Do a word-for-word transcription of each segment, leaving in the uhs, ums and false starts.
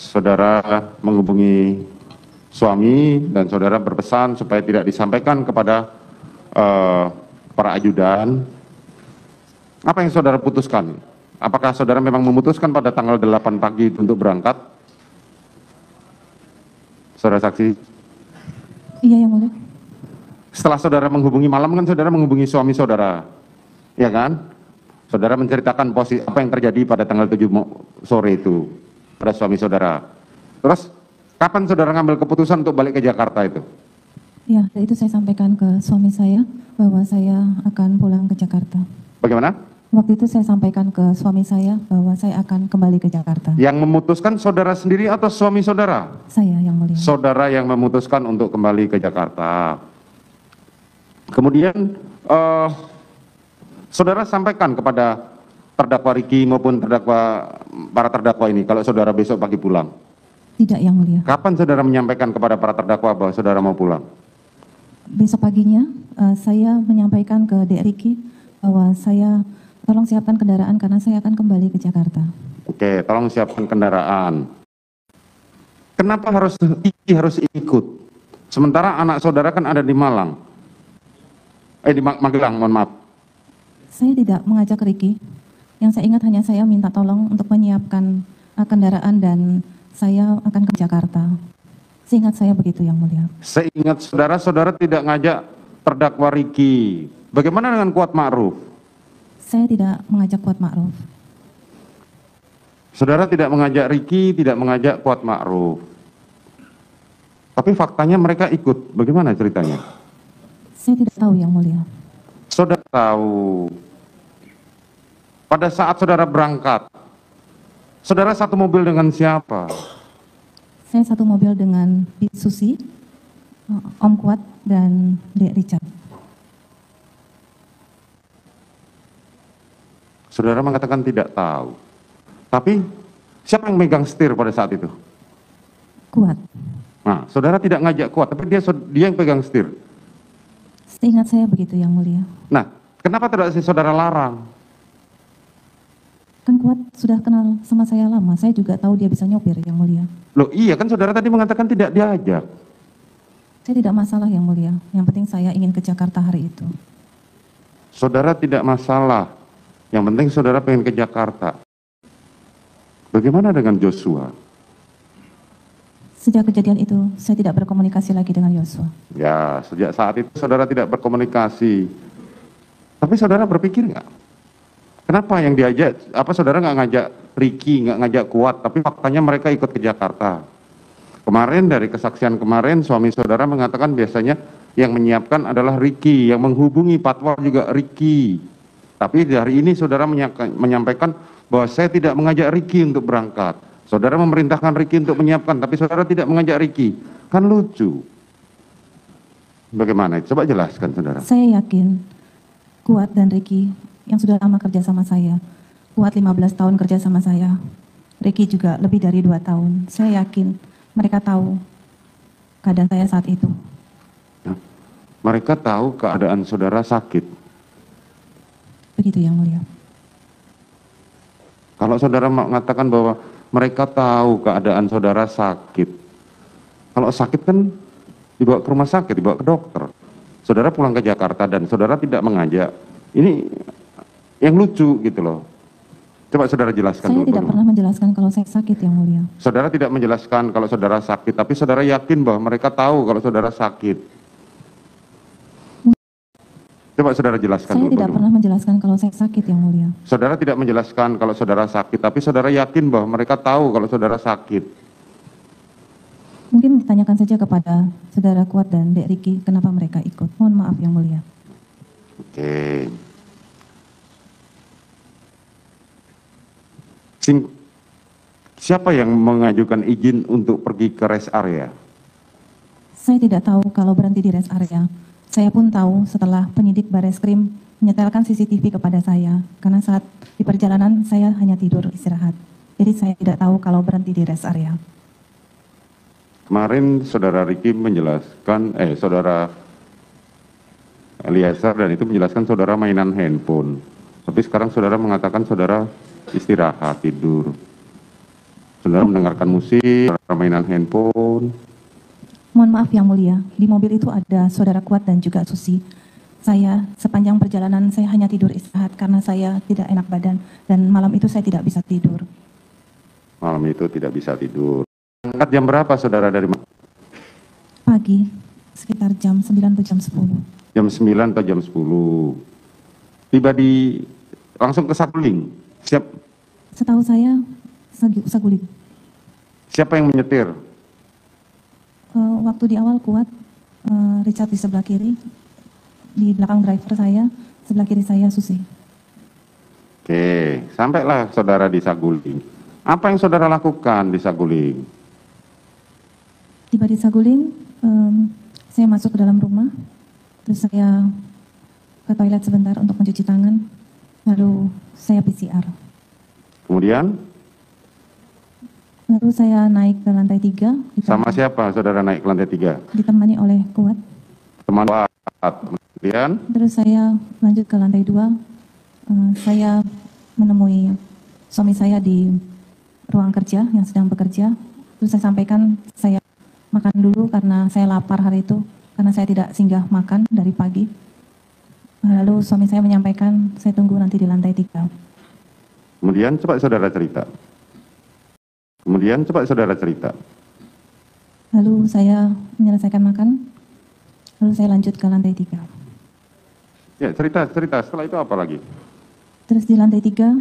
saudara menghubungi suami dan saudara berpesan supaya tidak disampaikan kepada uh, para ajudan. Apa yang saudara putuskan? Apakah saudara memang memutuskan pada tanggal delapan pagi untuk berangkat? Saudara saksi? Iya, yang mulia. Setelah saudara menghubungi malam kan saudara menghubungi suami saudara, ya kan? Saudara menceritakan posisi apa yang terjadi pada tanggal tujuh sore itu pada suami saudara. Terus kapan saudara ngambil keputusan untuk balik ke Jakarta itu? Ya, itu saya sampaikan ke suami saya bahwa saya akan pulang ke Jakarta. Bagaimana? Waktu itu saya sampaikan ke suami saya bahwa saya akan kembali ke Jakarta. Yang memutuskan saudara sendiri atau suami saudara? Saya yang mulia. Saudara yang memutuskan untuk kembali ke Jakarta. Kemudian uh, saudara sampaikan kepada terdakwa Riki maupun terdakwa para terdakwa ini kalau saudara besok pagi pulang. Tidak, yang mulia. Kapan saudara menyampaikan kepada para terdakwa bahwa saudara mau pulang? Besok paginya uh, saya menyampaikan ke Dek Riki bahwa saya tolong siapkan kendaraan karena saya akan kembali ke Jakarta. Oke, tolong siapkan kendaraan. Kenapa harus Riki harus ikut? Sementara anak saudara kan ada di Malang. Eh di Magelang, mohon maaf. Saya tidak mengajak Riki. Yang saya ingat hanya saya minta tolong untuk menyiapkan uh, kendaraan dan saya akan ke Jakarta. Seingat saya begitu, yang mulia. Seingat saudara, saudara tidak ngajak terdakwa Riki. Bagaimana dengan Kuat Ma'ruf? Saya tidak mengajak Kuat Ma'ruf. Saudara tidak mengajak Riki, tidak mengajak Kuat Ma'ruf. Tapi faktanya mereka ikut. Bagaimana ceritanya? Saya tidak tahu, yang mulia. Saudara tahu. Pada saat saudara berangkat, saudara satu mobil dengan siapa? Saya satu mobil dengan Bi Susi, Om Kuat, dan Dek Richard. Saudara mengatakan tidak tahu. Tapi siapa yang megang setir pada saat itu? Kuat. Nah, saudara tidak ngajak Kuat, tapi dia dia yang pegang setir. Seingat saya begitu, yang mulia. Nah, kenapa tidak si saudara larang? Kan Kuat sudah kenal sama saya lama, saya juga tahu dia bisa nyopir, yang mulia. Loh iya kan saudara tadi mengatakan tidak diajak. Saya tidak masalah, yang mulia. Yang penting saya ingin ke Jakarta hari itu. Saudara tidak masalah. Yang penting saudara pengen ke Jakarta. Bagaimana dengan Joshua? Sejak kejadian itu, saya tidak berkomunikasi lagi dengan Yosua. Ya, sejak saat itu saudara tidak berkomunikasi. Tapi saudara berpikir nggak? Kenapa yang diajak, apa saudara nggak ngajak Riki, nggak ngajak Kuat, tapi faktanya mereka ikut ke Jakarta. Kemarin dari kesaksian kemarin, suami saudara mengatakan biasanya yang menyiapkan adalah Riki, yang menghubungi patwal juga Riki. Tapi hari ini saudara menyampaikan bahwa saya tidak mengajak Riki untuk berangkat. Saudara memerintahkan Riki untuk menyiapkan, tapi saudara tidak mengajak Riki. Kan lucu. Bagaimana? Coba jelaskan saudara. Saya yakin Kuat dan Riki yang sudah lama kerja sama saya. Kuat lima belas tahun kerja sama saya. Riki juga lebih dari dua tahun. Saya yakin mereka tahu keadaan saya saat itu. Nah, mereka tahu keadaan saudara sakit. Begitu, yang mulia. Kalau saudara mengatakan bahwa mereka tahu keadaan saudara sakit. Kalau sakit kan dibawa ke rumah sakit, dibawa ke dokter. Saudara pulang ke Jakarta dan saudara tidak mengajak. Ini yang lucu gitu loh. Coba saudara jelaskan Saya dulu. tidak pernah menjelaskan kalau saya sakit, yang mulia. Saudara tidak menjelaskan kalau saudara sakit, tapi saudara yakin bahwa mereka tahu kalau saudara sakit. Coba saudara jelaskan Saya dulu. tidak pernah menjelaskan kalau saya sakit, yang mulia. Saudara tidak menjelaskan kalau saudara sakit, tapi saudara yakin bahwa mereka tahu kalau saudara sakit. Mungkin ditanyakan saja kepada saudara Kuat dan Dek Riki kenapa mereka ikut. Mohon maaf, yang mulia. Oke. Sing, siapa yang mengajukan izin untuk pergi ke rest area? Saya tidak tahu kalau berhenti di rest area. Saya pun tahu setelah penyidik Bareskrim menyetelkan C C T V kepada saya, karena saat di perjalanan saya hanya tidur istirahat. Jadi saya tidak tahu kalau berhenti di rest area. Kemarin saudara Riki menjelaskan, eh saudara Eliezer dan itu menjelaskan saudara mainan handphone. Tapi sekarang saudara mengatakan saudara istirahat, tidur. Saudara mendengarkan musik, saudara mainan handphone. Mohon maaf yang mulia, di mobil itu ada saudara Kuat dan juga Susi. Saya sepanjang perjalanan saya hanya tidur istirahat karena saya tidak enak badan dan malam itu saya tidak bisa tidur. Malam itu tidak bisa tidur. Berangkat jam berapa saudara dari mana? Pagi, sekitar jam sembilan atau jam sepuluh. Jam sembilan atau jam sepuluh. Tiba di langsung ke Saguling. Siap. Setahu saya, Sag- Saguling. Siapa yang menyetir? Eh, waktu di awal Kuat, eh, Richard di sebelah kiri, di belakang driver saya, sebelah kiri saya Susi. Oke, sampailah saudara di Saguling. Apa yang saudara lakukan di Saguling? Tiba di Saguling, em, saya masuk ke dalam rumah, terus saya ke toilet sebentar untuk mencuci tangan, lalu saya P C R. Kemudian Lalu saya naik ke lantai tiga, sama ditemani, siapa saudara naik ke lantai tiga? ditemani oleh Kuat. Teman Kuat. Kemudian Terus saya lanjut ke lantai dua, eh, saya menemui suami saya di ruang kerja yang sedang bekerja. Terus saya sampaikan saya makan dulu karena saya lapar hari itu, karena saya tidak singgah makan dari pagi. Lalu suami saya menyampaikan saya tunggu nanti di lantai tiga. Kemudian coba saudara cerita. Kemudian coba saudara cerita. Lalu saya menyelesaikan makan, lalu saya lanjut ke lantai tiga. Ya, cerita, cerita. Setelah itu apa lagi? Terus di lantai tiga,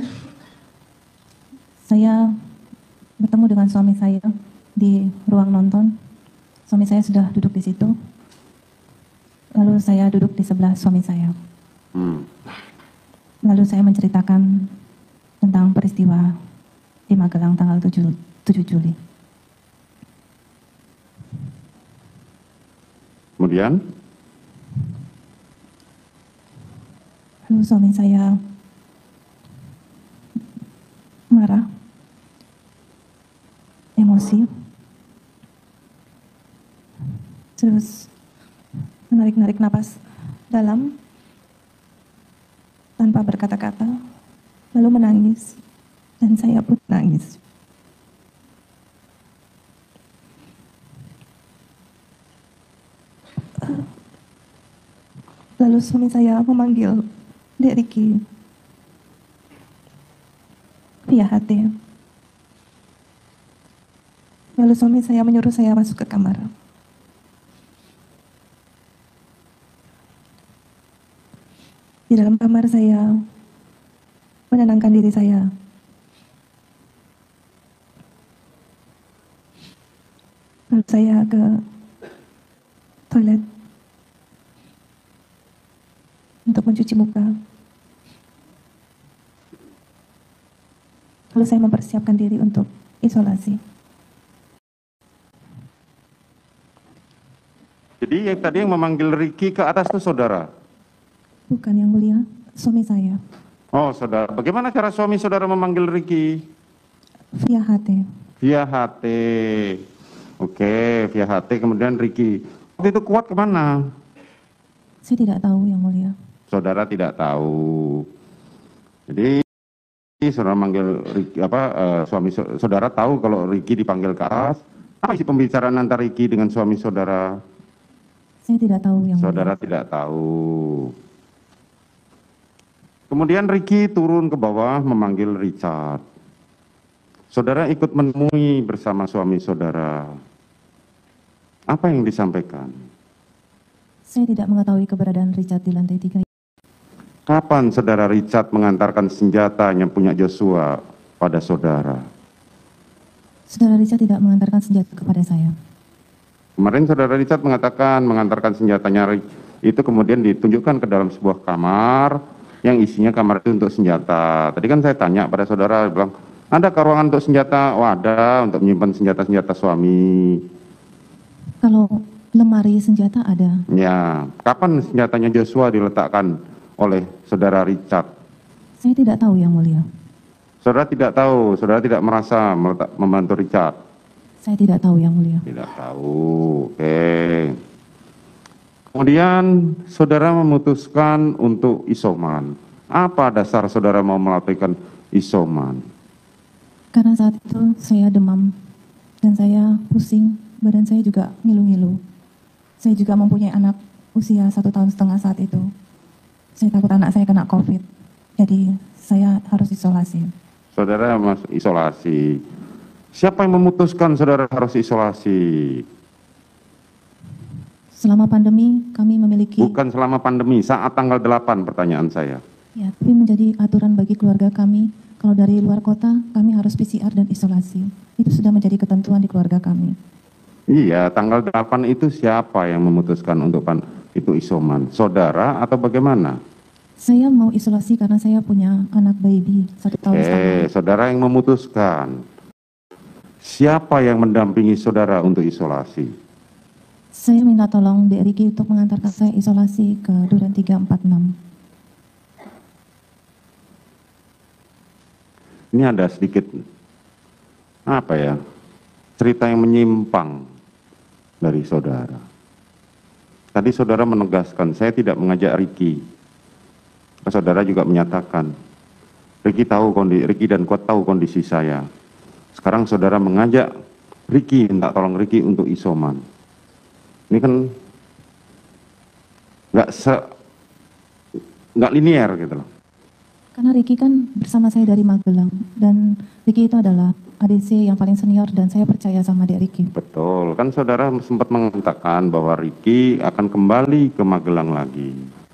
saya bertemu dengan suami saya di ruang nonton. Suami saya sudah duduk di situ. Lalu saya duduk di sebelah suami saya. Hmm. Lalu saya menceritakan tentang peristiwa di Magelang tanggal tujuh Juli. Kemudian Lalu suami saya marah, emosi, terus menarik-narik napas dalam tanpa berkata-kata, lalu menangis, dan saya pun menangis. Lalu suami saya memanggil Dek Riki via H T. Lalu suami saya menyuruh saya masuk ke kamar. Di dalam kamar saya menenangkan diri saya. Lalu saya ke toilet untuk mencuci muka. Lalu saya mempersiapkan diri untuk isolasi. jadi yang tadi yang memanggil Ricky ke atas itu saudara? Bukan yang mulia, suami saya. Oh, saudara. Bagaimana cara suami saudara memanggil Ricky? Via H T. Via H T. Oke, via H T. Kemudian Ricky. Waktu itu Kuat kemana? Saya tidak tahu yang mulia. Saudara tidak tahu. Jadi saudara manggil Ricky, apa eh, suami saudara tahu kalau Ricky dipanggil ke atas. Apa isi pembicaraan antara Ricky dengan suami saudara? Saya tidak tahu yang Saudara mulia. tidak tahu. Kemudian Ricky turun ke bawah memanggil Richard. Saudara ikut menemui bersama suami saudara. Apa yang disampaikan? Saya tidak mengetahui keberadaan Richard di lantai tiga. Kapan saudara Richard mengantarkan senjata yang punya Joshua pada saudara? Saudara Richard tidak mengantarkan senjata kepada saya. Kemarin saudara Richard mengatakan mengantarkan senjatanya itu kemudian ditunjukkan ke dalam sebuah kamar yang isinya kamar itu untuk senjata. Tadi kan saya tanya pada saudara, bilang, ada ke ruangan untuk senjata? Oh, ada, untuk menyimpan senjata-senjata suami. Kalau lemari senjata ada. Ya, kapan senjatanya Joshua diletakkan oleh saudara Richard? Saya tidak tahu yang mulia. Saudara tidak tahu, saudara tidak merasa meletak, membantu Richard? Saya tidak tahu yang mulia. Tidak tahu, oke. Kemudian saudara memutuskan untuk isoman. Apa dasar saudara mau melakukan isoman? Karena saat itu saya demam dan saya pusing, badan saya juga ngilu-ngilu. Saya juga mempunyai anak usia satu tahun setengah saat itu. Saya takut anak saya kena COVID, jadi saya harus isolasi. Saudara masuk isolasi. Siapa yang memutuskan saudara harus isolasi? Selama pandemi kami memiliki... Bukan selama pandemi, saat tanggal delapan pertanyaan saya. Ya, tapi menjadi aturan bagi keluarga kami, kalau dari luar kota kami harus P C R dan isolasi. Itu sudah menjadi ketentuan di keluarga kami. Iya, tanggal delapan itu siapa yang memutuskan untuk pan itu isoman? Saudara atau bagaimana? Saya mau isolasi karena saya punya anak baby satu tahun setengah. Eh, saudara yang memutuskan. Siapa yang mendampingi saudara untuk isolasi? Saya minta tolong Dek Riki untuk mengantarkan saya isolasi ke Duren tiga empat enam. Ini ada sedikit, apa ya, cerita yang menyimpang dari saudara. Tadi saudara menegaskan, saya tidak mengajak Riki. Saudara juga menyatakan, Riki tahu kondisi, Riki dan Kuat tahu kondisi saya. Sekarang saudara mengajak Riki, minta tolong Riki untuk isoman. Ini kan nggak se, nggak linear gitu loh. Karena Riki kan bersama saya dari Magelang, dan Riki itu adalah A D C yang paling senior dan saya percaya sama Dek Riki. Betul, kan saudara sempat mengatakan bahwa Riki akan kembali ke Magelang lagi.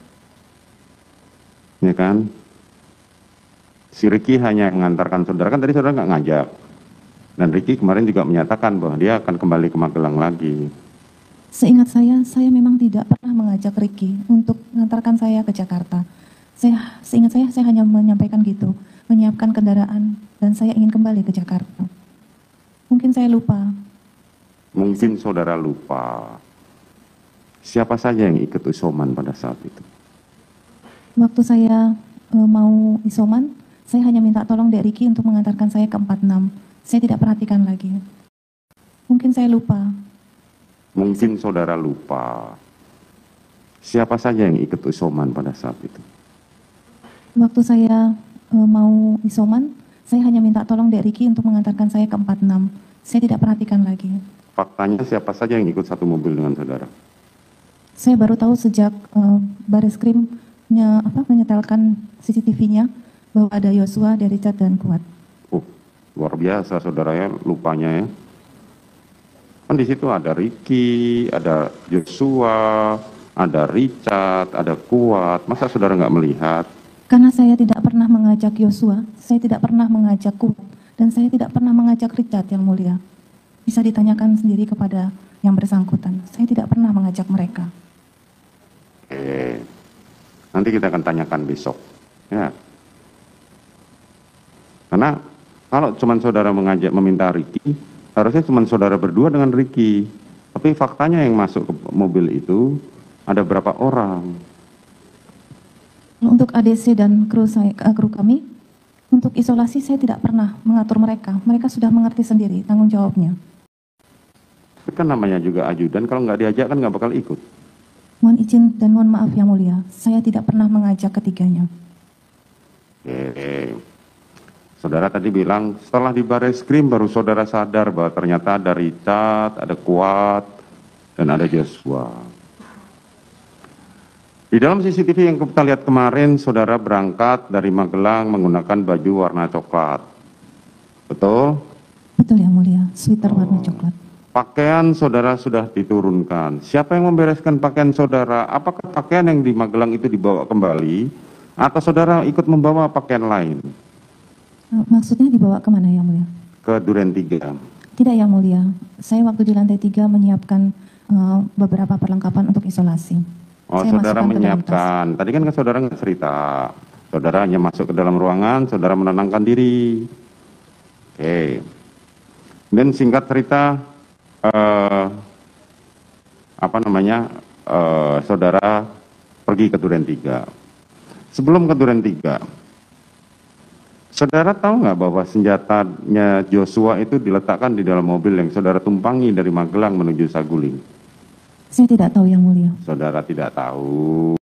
Ya kan? Si Riki hanya mengantarkan saudara, kan tadi saudara nggak ngajak. Dan Riki kemarin juga menyatakan bahwa dia akan kembali ke Magelang lagi. Seingat saya, saya memang tidak pernah mengajak Riki untuk mengantarkan saya ke Jakarta. Saya, seingat saya, saya hanya menyampaikan gitu, menyiapkan kendaraan, dan saya ingin kembali ke Jakarta. Mungkin saya lupa. Mungkin saudara lupa. Siapa saja yang ikut isoman pada saat itu? Waktu saya e, mau isoman, saya hanya minta tolong Dek Riki untuk mengantarkan saya ke empat enam. Saya tidak perhatikan lagi. Mungkin saya lupa. Mungkin saudara lupa. Siapa saja yang ikut isoman pada saat itu? Waktu saya e, mau isoman, saya hanya minta tolong Dek Riki untuk mengantarkan saya ke empat enam. Saya tidak perhatikan lagi. Faktanya siapa saja yang ikut satu mobil dengan saudara? Saya baru tahu sejak e, Bareskrim nye, apa, menyetelkan C C T V-nya bahwa ada Yosua, Richard, dan Kuat. Oh, luar biasa saudara ya, lupanya ya. Kan di situ ada Riki, ada Joshua, ada Richard, ada Kuat. Masa saudara nggak melihat? Karena saya tidak pernah mengajak Yosua, saya tidak pernah mengajak Kuat, dan saya tidak pernah mengajak Richard yang mulia. Bisa ditanyakan sendiri kepada yang bersangkutan. Saya tidak pernah mengajak mereka. Oke, nanti kita akan tanyakan besok. Ya. Karena kalau cuma saudara mengajak meminta Riki, harusnya cuma saudara berdua dengan Riki. Tapi faktanya yang masuk ke mobil itu ada berapa orang? Untuk A D C dan kru, saya, kru kami, untuk isolasi saya tidak pernah mengatur mereka. Mereka sudah mengerti sendiri tanggung jawabnya. Itu kan namanya juga ajudan, kalau nggak diajak kan nggak bakal ikut. Mohon izin dan mohon maaf yang mulia, saya tidak pernah mengajak ketiganya. Oke. Saudara tadi bilang setelah di Bareskrim baru saudara sadar bahwa ternyata ada Richard, ada Kuat, dan ada Joshua. Di dalam C C T V yang kita lihat kemarin, saudara berangkat dari Magelang menggunakan baju warna coklat. Betul? Betul yang mulia, sweater Oh. warna coklat. Pakaian saudara sudah diturunkan. Siapa yang membereskan pakaian saudara? Apakah pakaian yang di Magelang itu dibawa kembali? Atau saudara ikut membawa pakaian lain? Maksudnya dibawa kemana yang mulia? Ke Duren tiga. Tidak yang mulia, saya waktu di lantai tiga menyiapkan uh, beberapa perlengkapan untuk isolasi. Oh, Saya saudara masukkan ke dalam menyiapkan. Tadi kan saudara nggak cerita. Saudara hanya masuk ke dalam ruangan, saudara menenangkan diri. Oke. Dan singkat cerita, eh, apa namanya, eh, saudara pergi ke Duren tiga. Sebelum ke Duren tiga, saudara tahu nggak bahwa senjatanya Joshua itu diletakkan di dalam mobil yang saudara tumpangi dari Magelang menuju Saguling? Saya tidak tahu yang mulia. Saudara tidak tahu.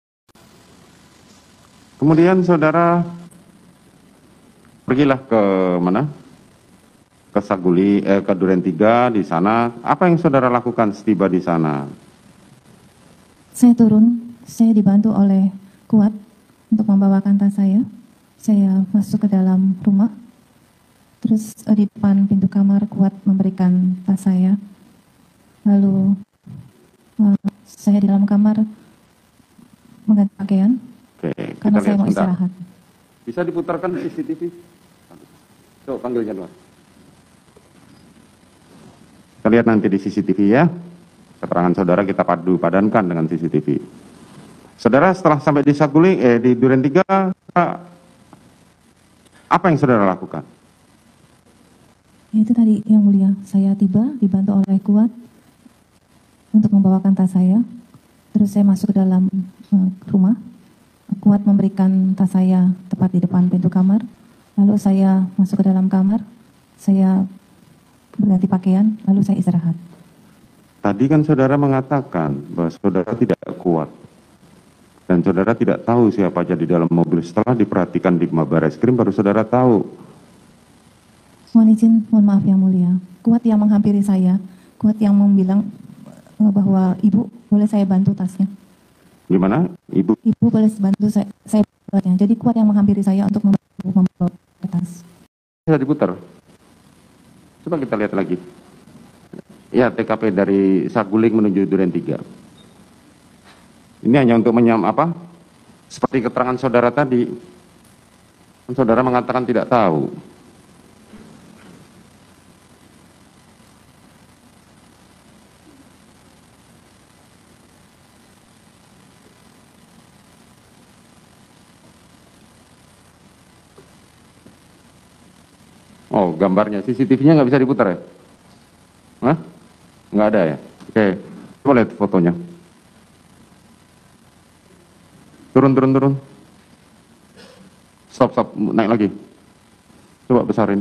Kemudian saudara pergilah ke mana? ke Saguli, eh, ke Duren tiga di sana. Apa yang saudara lakukan setiba di sana? Saya turun, saya dibantu oleh Kuat untuk membawakan tas saya. Saya masuk ke dalam rumah. Terus eh, di depan pintu kamar Kuat memberikan tas saya. Lalu eh, saya di dalam kamar mengganti pakaian Oke, karena kita saya lihat mau sebentar. istirahat. Bisa diputarkan C C T V? Coba panggil Januar. Kita lihat nanti di C C T V ya. Keterangan saudara kita padu padankan dengan C C T V. Saudara setelah sampai di Saguling, eh di Duren tiga, apa yang saudara lakukan? Ya, itu tadi yang mulia, saya tiba dibantu oleh Kuat untuk membawakan tas saya. Terus saya masuk ke dalam uh, rumah. Kuat memberikan tas saya tepat di depan pintu kamar. Lalu saya masuk ke dalam kamar. Saya berganti pakaian, lalu saya istirahat. Tadi kan saudara mengatakan bahwa saudara tidak kuat. Dan saudara tidak tahu siapa aja di dalam mobil. Setelah diperhatikan di Bareskrim baru saudara tahu. Mohon izin, mohon maaf yang mulia. Kuat yang menghampiri saya, Kuat yang membilang uh, bahwa ibu boleh saya bantu tasnya. Gimana? Ibu? Ibu boleh bantu saya, saya buatnya. Jadi Kuat yang menghampiri saya untuk membantu membawa tas. Bisa diputar. Coba kita lihat lagi. Ya, T K P dari Saguling menuju Duren tiga. Ini hanya untuk menyam apa? Seperti keterangan saudara tadi. Saudara mengatakan tidak tahu. Oh, gambarnya C C T V-nya nggak bisa diputar ya? Hah? Nggak ada ya? Oke, coba lihat fotonya. Turun, turun, turun. Stop, stop, naik lagi. Coba besarin.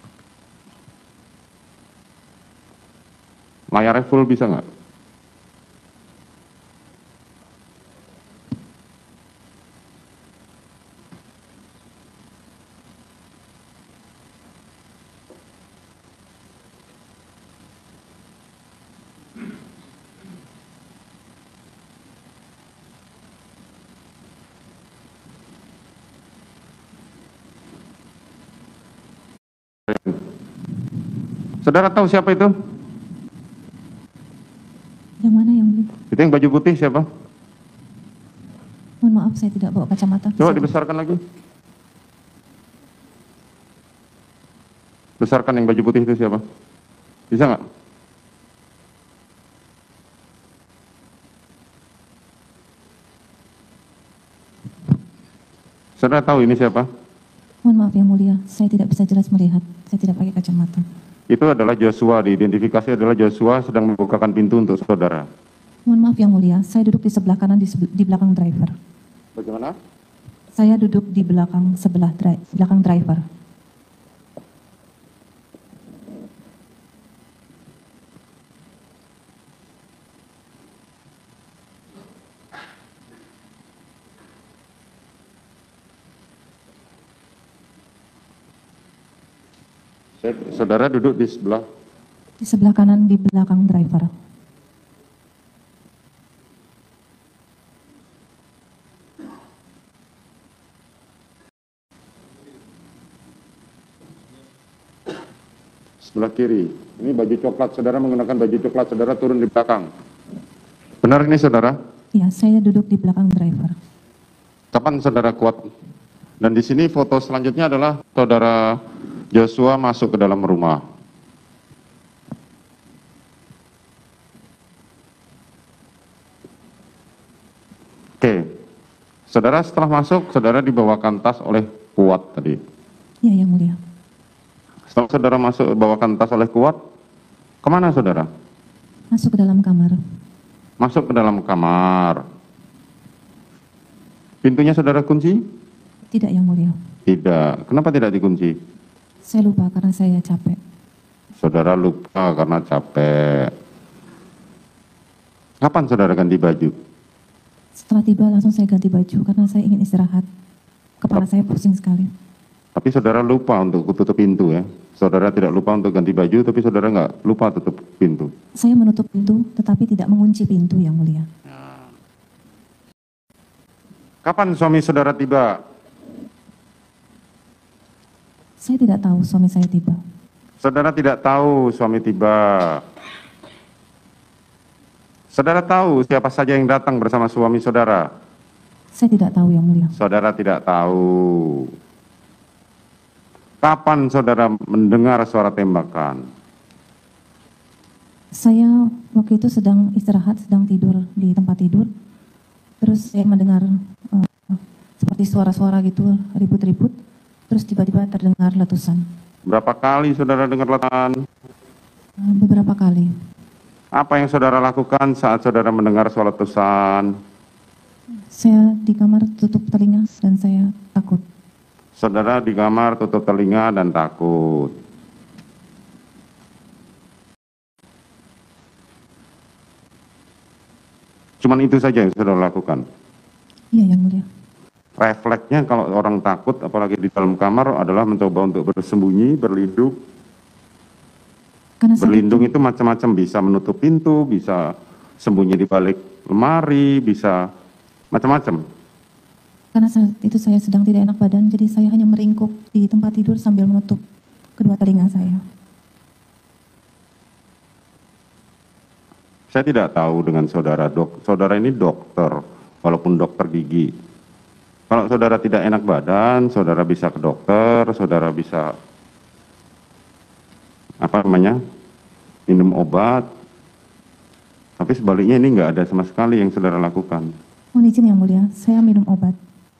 Layarnya full bisa nggak? Saudara tahu siapa itu? Yang mana yang mulia? Itu yang baju putih siapa? Mohon maaf, saya tidak bawa kacamata. Coba Bisa- dibesarkan lagi. Besarkan yang baju putih itu siapa? Bisa nggak? Saudara tahu ini siapa? Mohon maaf yang mulia, saya tidak bisa jelas melihat. Saya tidak pakai kacamata. Itu adalah Joshua, diidentifikasi adalah Joshua sedang membukakan pintu untuk saudara. Mohon maaf yang mulia, saya duduk di sebelah kanan di, sebe- di belakang driver. Bagaimana? Saya duduk di belakang sebelah dri- belakang driver. Saudara duduk di sebelah. Di sebelah kanan di belakang driver. Sebelah kiri. Ini baju coklat, saudara menggunakan baju coklat, saudara turun di belakang. Benar ini saudara? Ya, saya duduk di belakang driver. Kapan saudara kuat? Dan di sini foto selanjutnya adalah saudara Joshua masuk ke dalam rumah. Oke, saudara setelah masuk, saudara dibawakan tas oleh Kuat tadi. Ya, yang mulia. Setelah saudara masuk bawakan tas oleh Kuat, kemana saudara? Masuk ke dalam kamar. Masuk ke dalam kamar. Pintunya saudara kunci? Tidak yang mulia. Tidak. Kenapa tidak dikunci? Saya lupa karena saya capek. Saudara lupa karena capek. Kapan saudara ganti baju? Setelah tiba langsung saya ganti baju karena saya ingin istirahat. Kepala saya pusing sekali. Tapi saudara lupa untuk tutup pintu ya. Saudara tidak lupa untuk ganti baju, tapi saudara nggak lupa tutup pintu. Saya menutup pintu, tetapi tidak mengunci pintu, Yang Mulia. Kapan suami saudara tiba? Saya tidak tahu suami saya tiba. Saudara tidak tahu suami tiba. Saudara tahu siapa saja yang datang bersama suami saudara? Saya tidak tahu, Yang Mulia. Saudara tidak tahu. Kapan saudara mendengar suara tembakan? Saya waktu itu sedang istirahat, sedang tidur di tempat tidur. Terus saya mendengar uh, seperti suara-suara gitu, ribut-ribut. Terus tiba-tiba terdengar letusan. Berapa kali saudara dengar letusan? Uh, beberapa kali. Apa yang saudara lakukan saat saudara mendengar suara letusan? Saya di kamar tutup telinga dan saya takut. Saudara di kamar tutup telinga dan takut. Cuman itu saja yang saudara lakukan? Iya, Yang Mulia. Refleksnya kalau orang takut, apalagi di dalam kamar, adalah mencoba untuk bersembunyi, berlindung. Karena saat Berlindung itu, itu macam-macam, bisa menutup pintu, bisa sembunyi di balik lemari, bisa macam-macam. karena saat itu saya sedang tidak enak badan, jadi saya hanya meringkuk di tempat tidur sambil menutup kedua telinga saya. Saya tidak tahu dengan saudara dok. Saudara ini dokter, walaupun dokter gigi. Kalau saudara tidak enak badan, saudara bisa ke dokter, saudara bisa apa namanya, minum obat. Tapi sebaliknya ini nggak ada sama sekali yang saudara lakukan. Mohon izin, Yang Mulia, saya minum obat.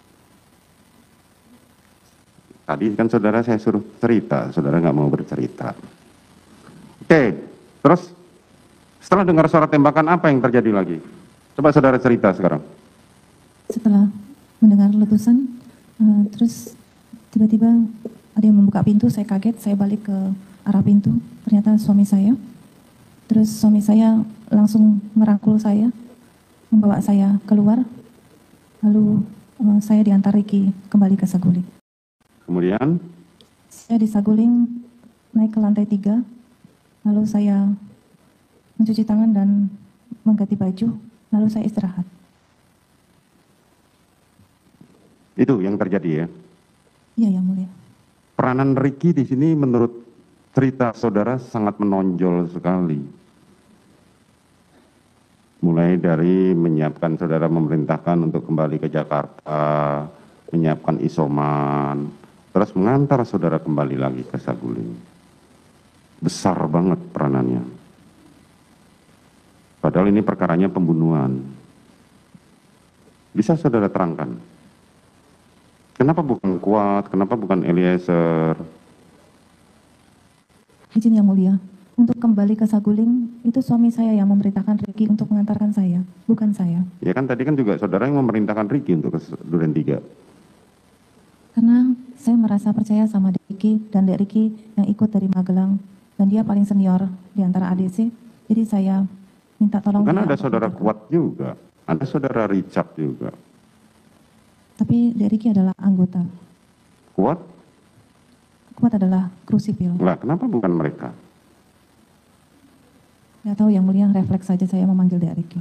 Tadi kan saudara saya suruh cerita, saudara nggak mau bercerita. Oke, terus setelah dengar suara tembakan apa yang terjadi lagi? Coba saudara cerita sekarang. Setelah mendengar letusan, uh, terus tiba-tiba ada yang membuka pintu, saya kaget, saya balik ke arah pintu, ternyata suami saya. Terus suami saya langsung merangkul saya, membawa saya keluar, lalu uh, saya diantar Riki kembali ke Saguling. Kemudian Saya di Saguling naik ke lantai tiga, lalu saya mencuci tangan dan mengganti baju, lalu saya istirahat. itu yang terjadi ya. Iya, Yang Mulia. Peranan Riki di sini menurut cerita saudara sangat menonjol sekali. Mulai dari menyiapkan saudara, memerintahkan untuk kembali ke Jakarta, menyiapkan isoman, terus mengantar saudara kembali lagi ke Saguling. Besar banget peranannya. Padahal ini perkaranya pembunuhan. Bisa saudara terangkan? Kenapa bukan Kuat? Kenapa bukan Eliezer? Izin Yang Mulia, untuk kembali ke Saguling, itu suami saya yang memerintahkan Riki untuk mengantarkan saya, bukan saya. Ya kan tadi kan juga saudara yang memerintahkan Riki untuk ke Duren tiga. Karena saya merasa percaya sama Dek Riki dan Dek Riki yang ikut dari Magelang, dan dia paling senior di antara A D C, jadi saya minta tolong. Kan dia ada untuk saudara ikut. Kuat juga, ada saudara Richard juga. Tapi Dek Riki adalah anggota. Kuat? Kuat adalah kru sipil. Lah, kenapa bukan mereka? Nggak tahu, Yang Mulia, refleks saja saya memanggil Dek Riki.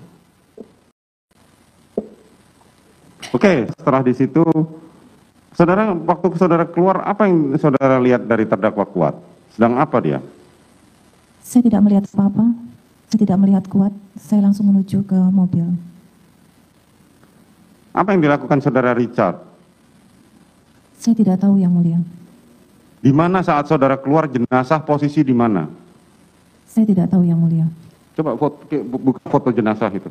Oke, setelah di situ, saudara waktu saudara keluar, apa yang saudara lihat dari terdakwa Kuat? Sedang apa dia? Saya tidak melihat apa-apa, saya tidak melihat Kuat, saya langsung menuju ke mobil. Apa yang dilakukan saudara Richard? Saya tidak tahu, Yang Mulia. Di mana saat saudara keluar, jenazah posisi di mana? Saya tidak tahu, Yang Mulia. Coba foto, buka foto jenazah itu.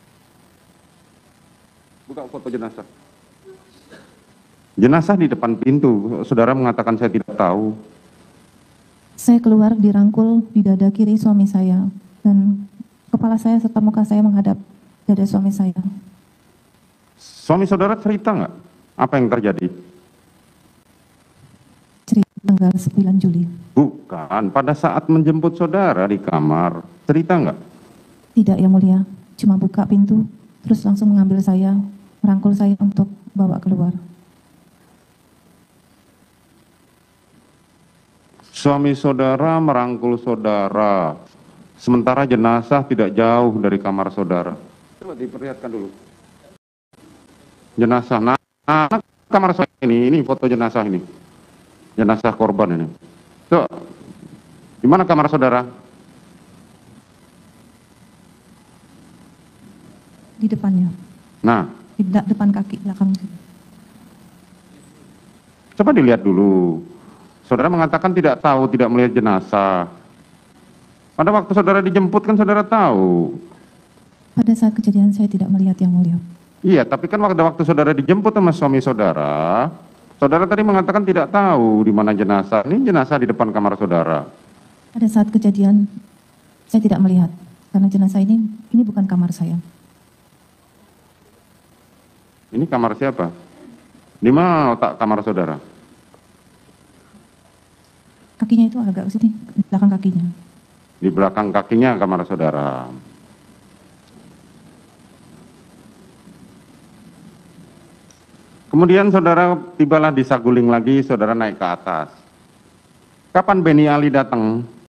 Buka foto jenazah. Jenazah di depan pintu, saudara mengatakan saya tidak tahu. Saya keluar dirangkul di dada kiri suami saya, dan kepala saya serta muka saya menghadap dada suami saya. Suami saudara cerita nggak apa yang terjadi? Cerita tanggal sembilan Juli. Bukan, pada saat menjemput saudara di kamar, cerita nggak? Tidak, Yang Mulia, cuma buka pintu, terus langsung mengambil saya, merangkul saya untuk bawa keluar. Suami saudara merangkul saudara, sementara jenazah tidak jauh dari kamar saudara. Coba diperlihatkan dulu. Jenazah, nah, kamar saudara ini, ini foto jenazah ini. Jenazah korban ini. Coba, di mana kamar saudara? Di depannya. Nah, Di belak- depan kaki belakang. coba dilihat dulu. Saudara mengatakan tidak tahu, tidak melihat jenazah. Pada waktu saudara dijemput kan saudara tahu. Pada saat kejadian saya tidak melihat yang mulia. Iya, tapi kan waktu waktu saudara dijemput sama suami saudara, saudara tadi mengatakan tidak tahu di mana jenazah. Ini jenazah di depan kamar saudara. Pada saat kejadian saya tidak melihat karena jenazah ini ini bukan kamar saya. Ini kamar siapa? Di mana letak kamar saudara? Kakinya itu agak ke sini, di belakang kakinya. Di belakang kakinya kamar saudara. Kemudian saudara tibalah di Saguling lagi, saudara naik ke atas. Kapan Beni Ali datang?